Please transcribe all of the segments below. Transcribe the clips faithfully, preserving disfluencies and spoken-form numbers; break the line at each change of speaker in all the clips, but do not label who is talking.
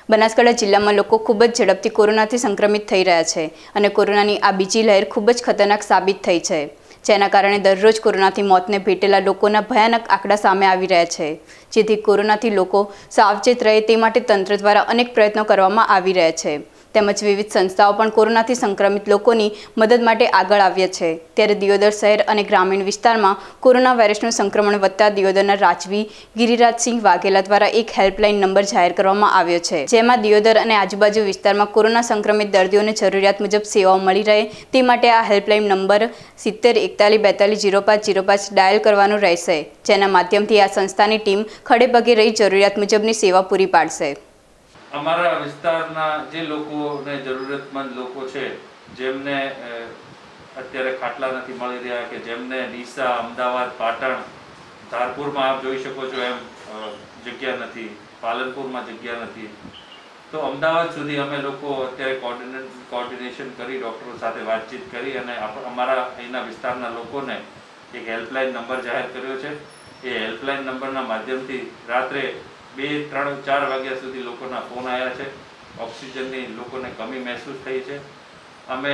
બનાસકાંઠા જિલ્લામાં લોકો ખૂબ જ ઝડપથી કોરોનાથી સંક્રમિત થઈ રહ્યા છે અને કોરોનાની આ બીજી લહેર ખૂબ જ ખતરનાક સાબિત થઈ છે, જેના કારણે દરરોજ કોરોનાથી મોતને ભેટેલા લોકોના ભયાનક આંકડા સામે આવી રહ્યા છે, જેથી કોરોનાથી લોકો સાવચેત રહે તે માટે તંત્ર દ્વારા અનેક પ્રયત્નો કરવામાં આવી રહ્યા છે, તેમજ વિવિધ સંસ્થાઓ પણ કોરોનાથી સંક્રમિત લોકોની મદદ માટે આગળ આવ્યા છે। ત્યારે દિયોદર શહેર અને ગ્રામીણ વિસ્તારમાં કોરોના વાયરસનું સંક્રમણ વધતા દિયોદરના રાજવી ગિરિરાજસિંહ વાઘેલા દ્વારા એક હેલ્પલાઇન નંબર જાહેર કરવામાં આવ્યો છે, જેમાં દિયોદર અને આજુબાજુ વિસ્તારમાં કોરોના સંક્રમિત દર્દીઓને જરૂરિયાત મુજબ સેવાઓ મળી રહે તે માટે આ હેલ્પલાઇન નંબર સિત્તેર એકતાલીસ બેતાલીસ જીરો પાંચ જીરો પાંચ ડાયલ કરવાનો રહેશે, જેના માધ્યમથી આ સંસ્થાની ટીમ ખડે પગે રહી જરૂરિયાત મુજબની સેવા પૂરી પાડશે।
અમારા વિસ્તારના જે લોકોને જરૂરતમંદ લોકો છે, જેમને અત્યારે ખાટલા નથી મળી રહ્યા કે જેમને ડીસા, અમદાવાદ, પાટણ, ધારપુરમાં આપ જોઈ શકો છો એમ જગ્યા નથી, પાલનપુરમાં જગ્યા નથી, તો અમદાવાદ સુધી અમે લોકો અત્યારે કોર્ડિનેટ કોર્ડિનેશન કરી ડૉક્ટરો સાથે વાતચીત કરી અને અમારા અહીંના વિસ્તારના લોકોને એક હેલ્પલાઇન નંબર જાહેર કર્યો છે। એ હેલ્પલાઇન નંબરના માધ્યમથી રાત્રે બે ત્રણ ચાર વાગ્યા સુધી લોકોના ફોન આવ્યા છે। ઓક્સિજનની લોકોને કમી મહેસૂસ થઈ છે। અમે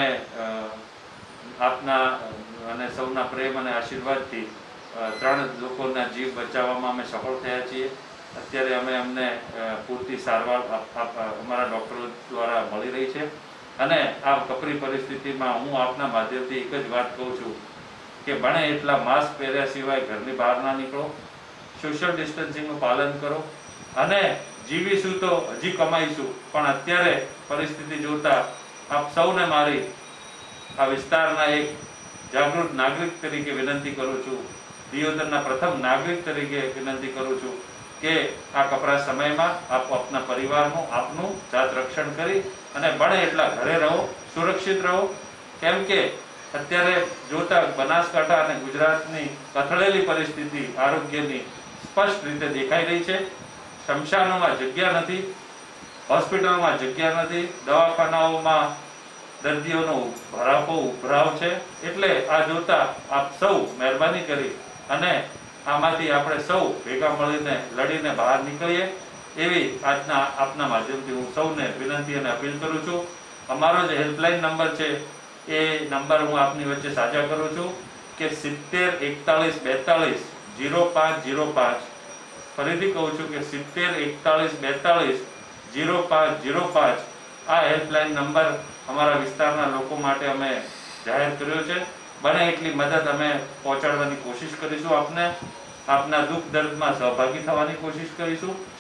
આપના અને સૌના પ્રેમ અને આશીર્વાદથી ત્રણ લોકોના જીવ બચાવવામાં અમે સફળ થયા છીએ। અત્યારે અમે અમને પૂરતી સારવાર અમારા ડૉક્ટરો દ્વારા મળી રહી છે અને આ કપરી પરિસ્થિતિમાં હું આપના માધ્યમથી એક જ વાત કહું છું કે બને એટલા માસ્ક પહેર્યા સિવાય ઘરની બહાર ના નીકળો, સોશિયલ ડિસ્ટન્સિંગનું પાલન કરો અને જીવીશું તો હજી કમાઈશું, પણ અત્યારે પરિસ્થિતિ જોતા આપ સૌને મારી આ વિસ્તારના એક જાગૃત નાગરિક તરીકે વિનંતી કરું છું, દિયોદરના પ્રથમ નાગરિક તરીકે વિનંતી કરું છું કે આ કપરા સમયમાં આપ આપના પરિવારનું આપનું જાત રક્ષણ કરી અને બને એટલા ઘરે રહો, સુરક્ષિત રહો, કેમ કે અત્યારે જોતા બનાસકાંઠા અને ગુજરાતની કથળેલી પરિસ્થિતિ આરોગ્યની સ્પષ્ટ રીતે દેખાઈ રહી છે। શમશાનોમાં જગ્યા નથી, હોસ્પિટલમાં જગ્યા નથી, દવાખાનાઓમાં દર્દીઓનો ભરાવો ઉભરાવ છે, એટલે આ જોતા આપ સૌ મહેરબાની કરી અને આમાંથી આપણે સૌ ભેગા મળીને લડીને બહાર નીકળીએ એવી આજના આપના માધ્યમથી હું સૌને વિનંતી અને અપીલ કરું છું। અમારો જે હેલ્પલાઇન નંબર છે એ નંબર હું આપની વચ્ચે સાझा કરું છું કે સિત્તેર એકતાલીસ બેતાલીસ જીરો પાંચ જીરો પાંચ, ફરીથી કહું છું કે સિત્તેર એકતાલીસ બેતાલીસ જીરો પાંચ જીરો પાંચ આ હેલ્પલાઇન નંબર અમારા વિસ્તારના લોકો માટે અમે જાહેર કર્યો છે। બને એટલી મદદ અમે પહોંચાડવાની કોશિશ કરીશું, આપને આપના દુઃખ દર્દમાં સહભાગી થવાની કોશિશ કરીશું।